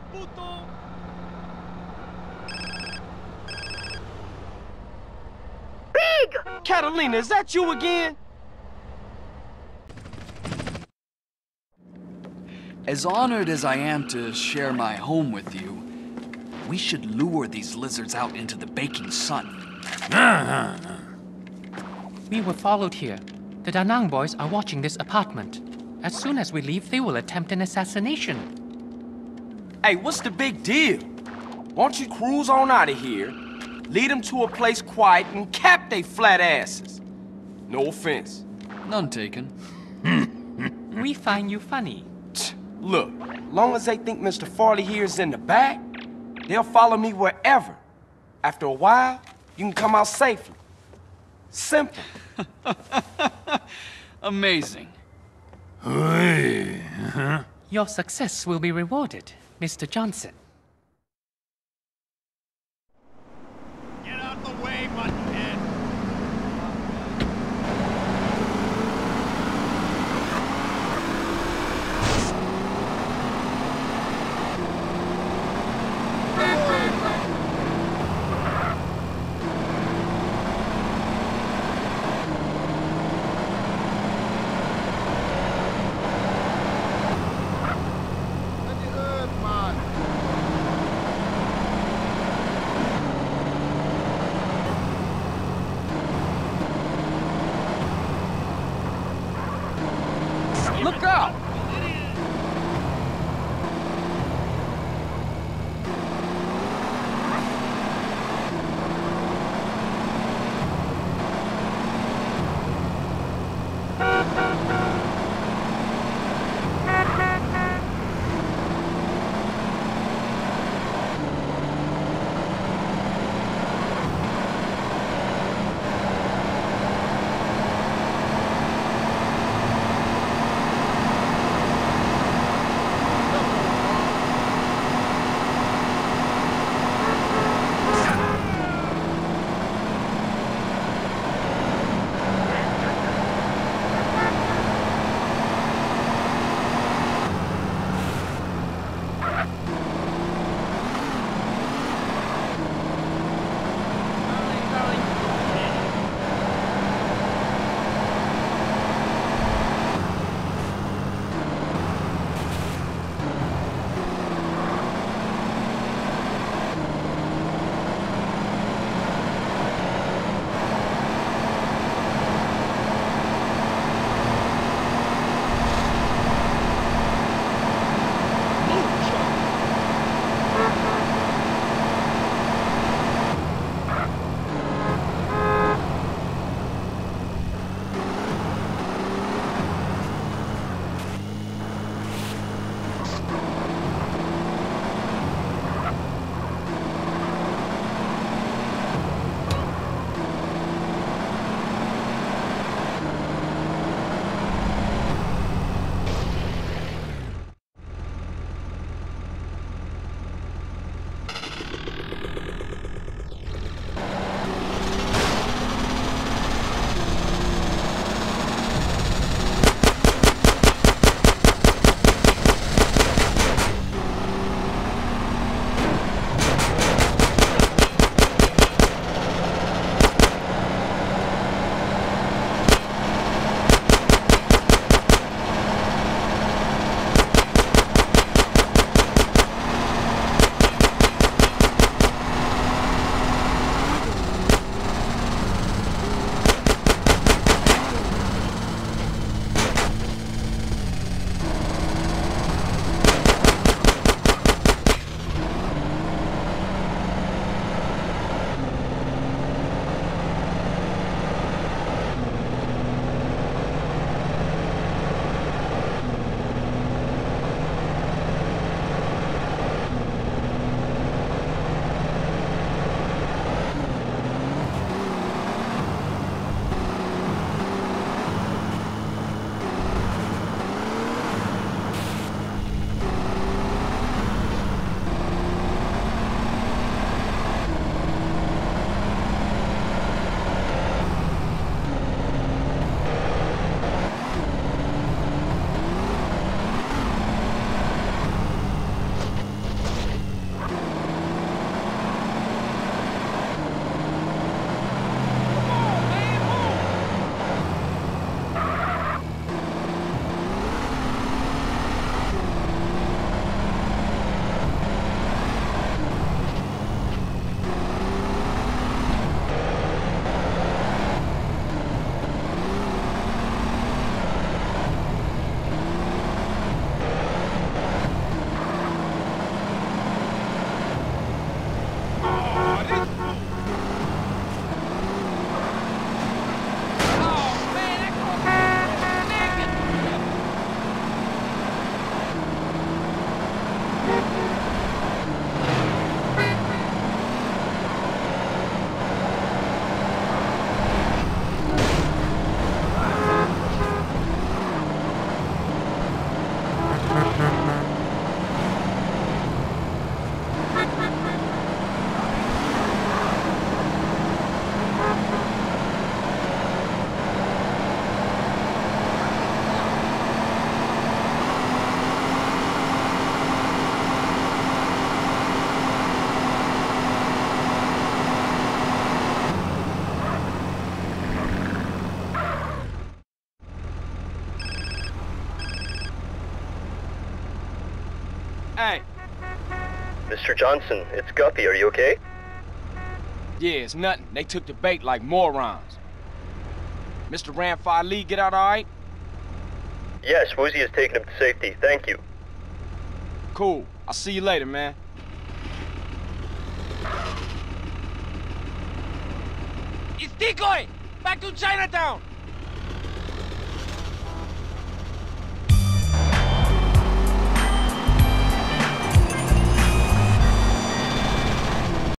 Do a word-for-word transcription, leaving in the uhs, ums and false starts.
Big! Catalina, is that you again? As honored as I am to share my home with you, we should lure these lizards out into the baking sun. We were followed here. The Da Nang boys are watching this apartment. As soon as we leave, they will attempt an assassination. Hey, what's the big deal? Why don't you cruise on out of here, lead them to a place quiet, and cap they flat asses? No offense. None taken. We find you funny. Look, long as they think Mister Farley here is in the back, they'll follow me wherever. After a while, you can come out safely. Simple. Amazing. Your success will be rewarded, Mister Johnson. Get out the way, buttonhead! Mister Johnson, it's Guppy. Are you okay? Yeah, it's nothing. They took the bait like morons. Mister Ramfire Lee get out all right? Yes, Woozie has taken him to safety. Thank you. Cool. I'll see you later, man. It's Decoy! Back to Chinatown!